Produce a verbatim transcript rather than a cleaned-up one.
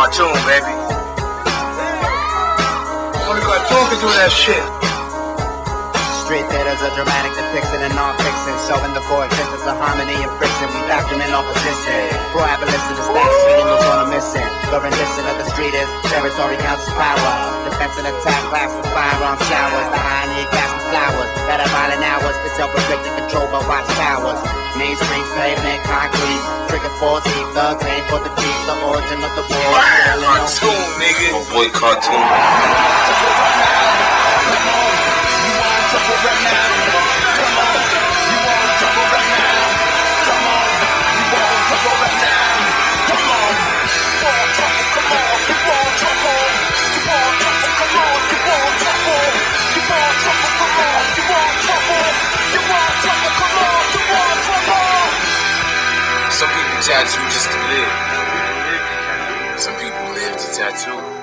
cartoon, baby. Only cartoon can do that shit. Street theater's a dramatic depiction and non-fiction, showing the coexistence of harmony and friction. We document opposition. Pro-abolition is that street and goes on a mission. The rendition of the street is territory counts power. Defense and attack, class with firearm showers. The irony cast with flowers that are violent hours. The self-inflicted control by watchtowers. Main streets, pavement, concrete. Trigger force, heat, thugs, aim for defeat. The origin of the war. Cartoon, nigga. Oh boy, cartoon. Some people tattoo just to live. Some people live to tattoo.